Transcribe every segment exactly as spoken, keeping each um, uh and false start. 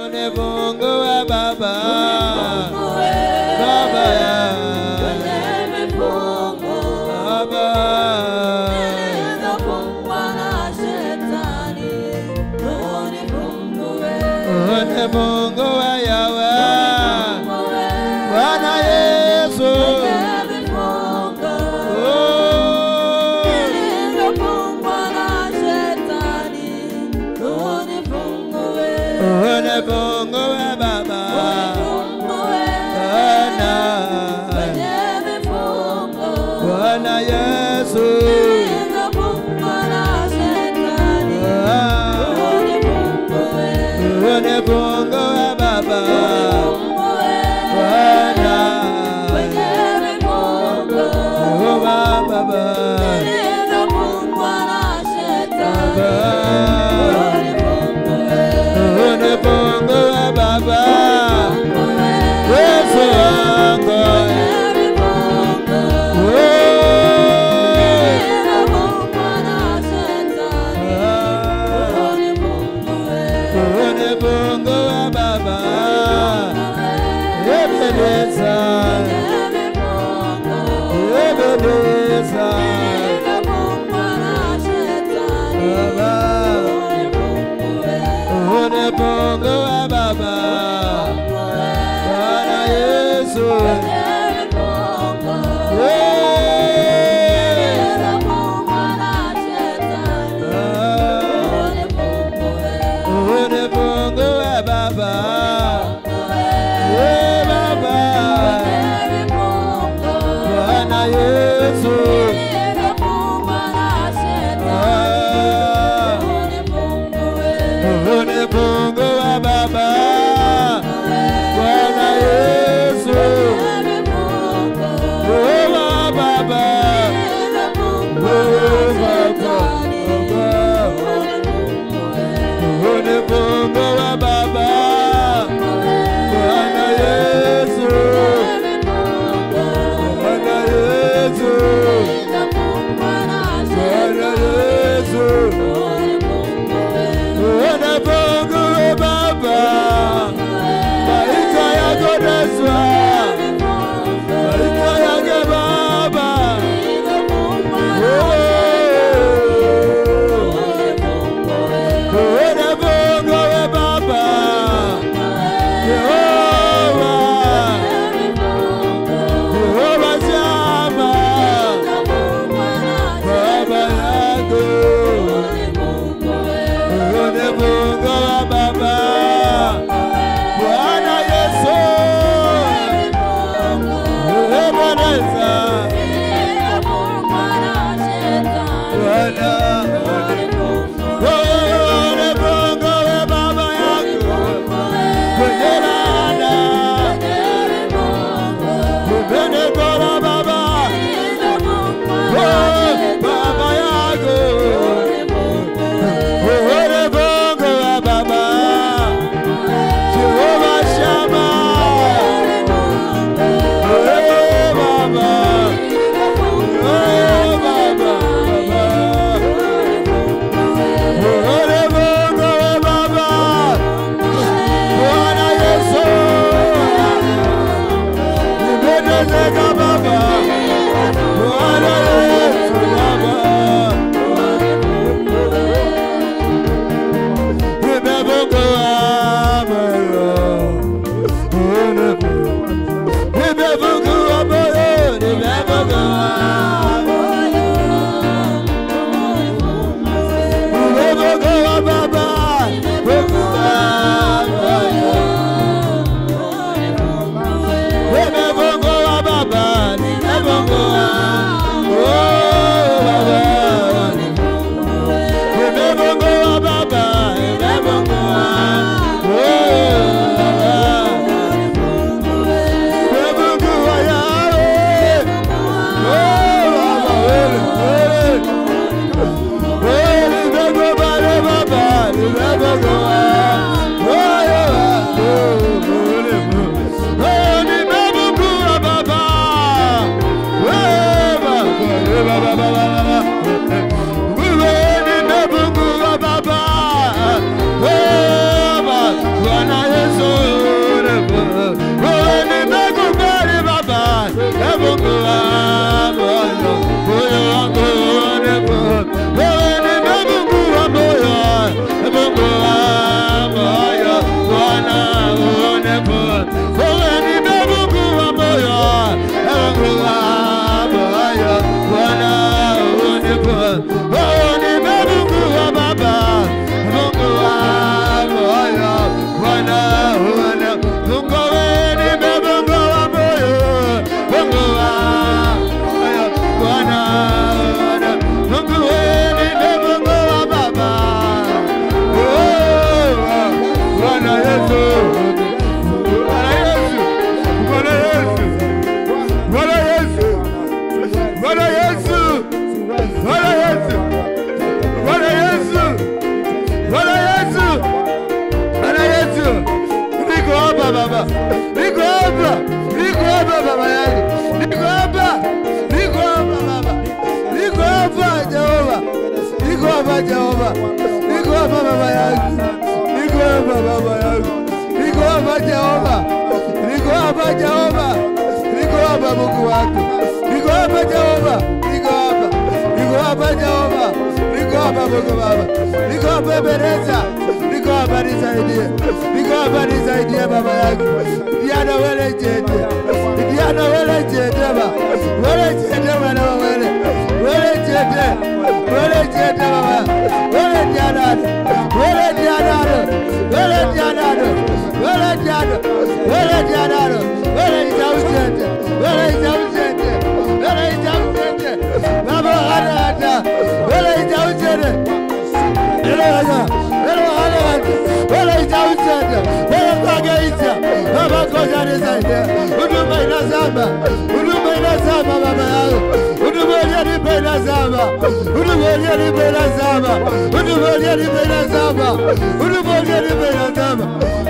Une bongo wa baba. Baba ya. Une bongo. Baba. Nenda kongwa na shetani. Une bongo we. Une bongo wa yawe. Bwana Yesu. Une bongo. Nenda kongwa na shetani. Une bongo we. Une bongo wa baba. Bwana. Bwana Yesu. Une bongo wa baba. Bwana. Oh baba. Une bongo wa baba. Yesu wangu. Une bongo wa baba. Ebedeza. Ebedeza. Baba. Une bongo wa baba. Bwana Yesu. Une bongo wa baba. Eh baba. Bwana Yesu. Une bongo wa baba. baba. Niko hapa. Niko hapa baba yangu. Niko hapa. Niko hapa baba. Niko hapa Jehova. Niko hapa Jehova. Niko hapa baba yangu. Niko hapa baba yangu. Niko hapa Jehova. Niko hapa Jehova. Niko hapa Mungu wako. Niko hapa Jehova. Niko hapa. Niko hapa Jehova. Niko hapa Mungu baba. Niko hapa Bereza. Niko hapa nisaidie. Niko hapa nisaidie baba yangu. Diana wele jete. Diana wele jete baba. Wele jete baba wele. Wele jete. Wele jete baba. Wele Diana. Wele Diana. Wele Diana. Wele Diana. Wele Diana. Wele Jete. Wele Jete. Wele Jete. Baba hata. Wele Jete. Wele hata. Wala itautenda, wala pagaita, baba koja nisaidie. Huduma inazama, huduma inazama baba yangu. Huduma yalipe inazama, huduma yalipe inazama, huduma yalipe inazama, huduma yalipe inazama.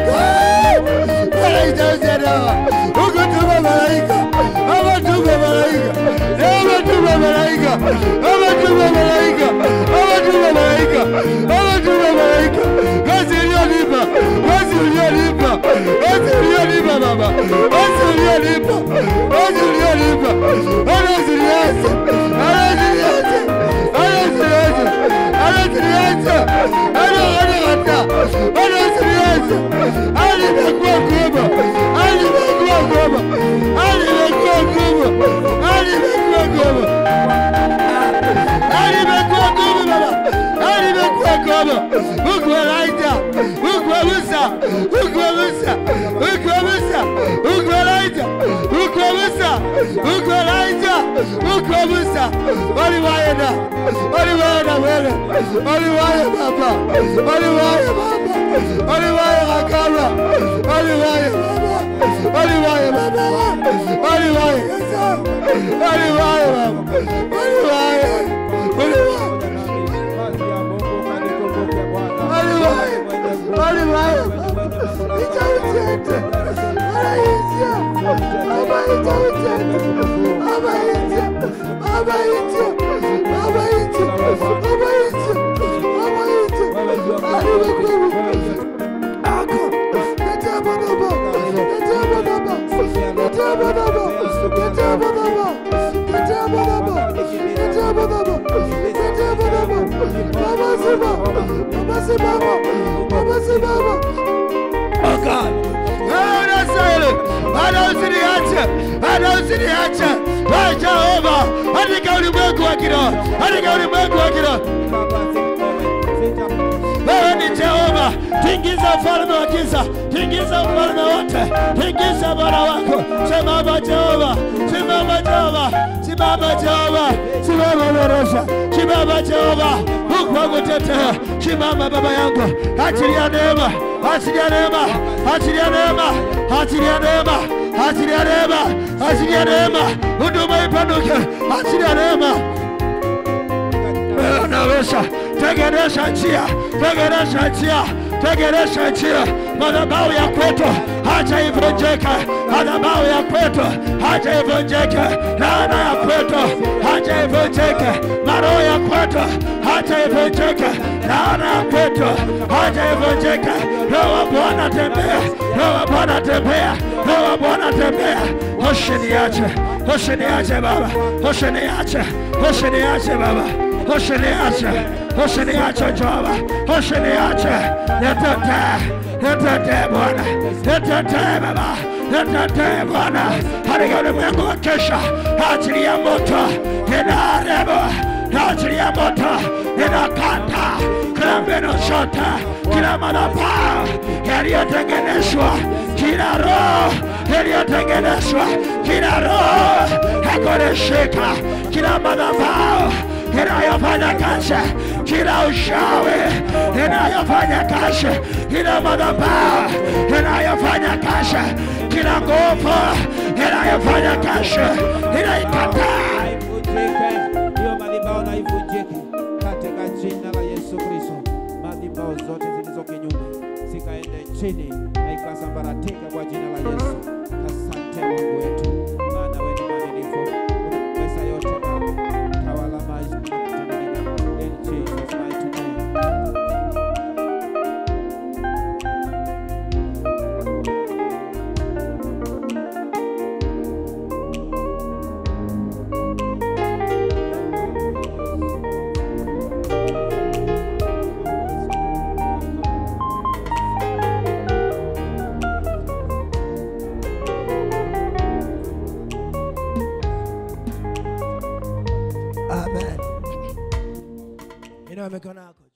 Wala itautenda, ukutuma malaika, amatuma malaika, amatuma malaika, amatuma malaika, amatuma malaika, amatuma malaika. Lipa, wasi uliolipa, wasi uliolipa baba, wasi uliolipa, wasi uliolipa, wasi uliacha, wasi uliacha, wasi uliacha, wasi uliacha, wasi uliacha, alimekuwa kubwa, alimekuwa kubwa, alimekuwa kubwa, alimekuwa kubwa, alimekuwa kubwa baba, alimekuwa kubwa, Mungu alaita. Ukwabusa, ukwabusa, ukwabusa, ukwalaita, ukwabusa, ukwalaita, ukwabusa. Waliwaenda, waliwaenda wele, waliwaenda baba, waliwaenda baba, waliwaenda makabla, waliwaenda baba, waliwaenda baba, waliwaenda kasa, waliwaenda baba, waliwaenda, waliwaenda. Wali wali, ita utete, wala ita, aba ita utete, aba ita, aba ita, aba ita, aba ita, aba ita, ali wakuru, ako, nete abadaba, nete abadaba, nete abadaba, nete abadaba, nete abadaba, nete abadaba, nete abadaba, baba siba, baba siba. Oh God, Ana sele, ana usiniache, ana usiniache. Wewe Jehova, andika ulimwengu wa kiroho, andika ulimwengu wa kiroho. Wewe ni Jehova, tingiza ufalme wa giza, tingiza ufalme wote, tingiza Bwana wako. Simama Jehova, simama Jehova, simama Jehova, simama Barosha, simama Jehova. Mungu wangu tetea, simama baba yangu, achilia neema, achilia neema, achilia neema, achilia neema, achilia neema, achilia neema, huduma ipanuke, achilia neema. Wewe unaweza, tengenesha njia, tengenesha njia, tengenesha njia. Madhabahu ya kwetu haja ivunjike, madhabahu ya kwetu haja ivunjike, laana ya kwetu haja ivunjike, maroho ya kwetu haja ivunjike, laana ya kwetu haja ivunjike. Roho wa Bwana tembea, Roho wa Bwana tembea, Roho wa Bwana tembea. Usiniache, usiniache baba, usiniache, usiniache baba, usiniache, usiniache Jehova, usiniache. Nitetee, nitetee Bwana, nitetee baba, nitetee Bwana. Katika ulimwengu wa kesha, achilia moto, inaharibu, achilia moto, inakata kila mbinu zote, kila madhabahu yaliyotengenezwa, kila roho yaliyotengenezwa, kila roho hakunishika, kila madhabahu inayofanya kazi, kila ushawi inayofanya kazi, kila madhabahu inayofanya kazi, kila nguvu inayofanya kazi, inaikataa. Hiyo madhabahu na ivunjike katika jina la Yesu Kristo. Madhabahu zote zilizo kinyume zikaende chini. chini na ikasambaratika kwa jina la Yesu. Asante Mungu wetu, maana wewe ni mwaminifu, unaweza yote Baba. Tawala maisha yetu in Jesus mighty name. Amen. Inua mikono yako.